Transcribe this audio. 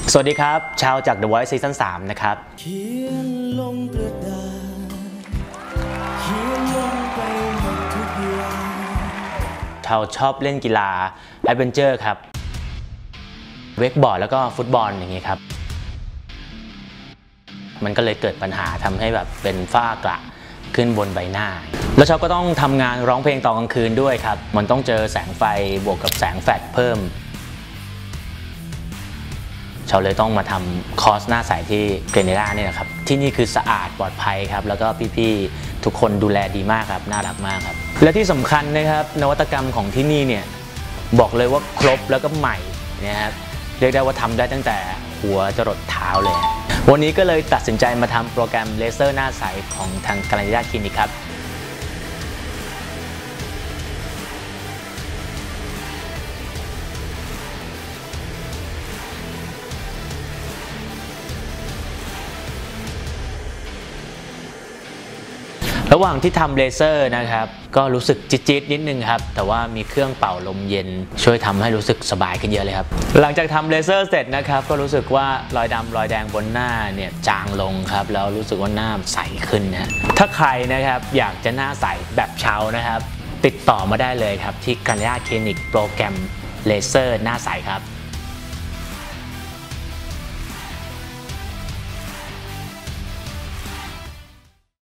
สวัสดีครับชาวจาก The Voice ซีซั่น 3นะครับเขียนลงกระดาษเขียนลงไปหมดทุกอย่างชาวชอบเล่นกีฬาแอดเวนเจอร์ครับเวกบอร์ดแล้วก็ฟุตบอลอย่างเงี้ยครับมันก็เลยเกิดปัญหาทำให้แบบเป็นฝ้ากระขึ้นบนใบหน้าแล้วชาวก็ต้องทำงานร้องเพลงตอนกลางคืนด้วยครับมันต้องเจอแสงไฟบวกกับแสงแฟลชเพิ่มชาวเลยต้องมาทำคอร์สหน้าใสที่เกรเนล่าเนี่ยนะครับที่นี่คือสะอาดปลอดภัยครับแล้วก็พี่ๆทุกคนดูแลดีมากครับน่ารักมากครับและที่สำคัญนะครับนวัตกรรมของที่นี่เนี่ยบอกเลยว่าครบแล้วก็ใหม่นะครับเรียกได้ว่าทำได้ตั้งแต่หัวจรดเท้าเลยวันนี้ก็เลยตัดสินใจมาทำโปรแกรมเลเซอร์หน้าใสของทางกัลยาคลินิกครับระหว่างที่ทำเลเซอร์นะครับก็รู้สึกจี๊ดๆนิดนึงครับแต่ว่ามีเครื่องเป่าลมเย็นช่วยทำให้รู้สึกสบายขึ้นเยอะเลยครับหลังจากทำเลเซอร์เสร็จนะครับก็รู้สึกว่ารอยดำรอยแดงบนหน้าเนี่ยจางลงครับแล้วรู้สึกว่าหน้าใสขึ้นนะถ้าใครนะครับอยากจะหน้าใสแบบเชานะครับติดต่อมาได้เลยครับที่กัลยาคลินิกโปรแกรมเลเซอร์หน้าใสครับ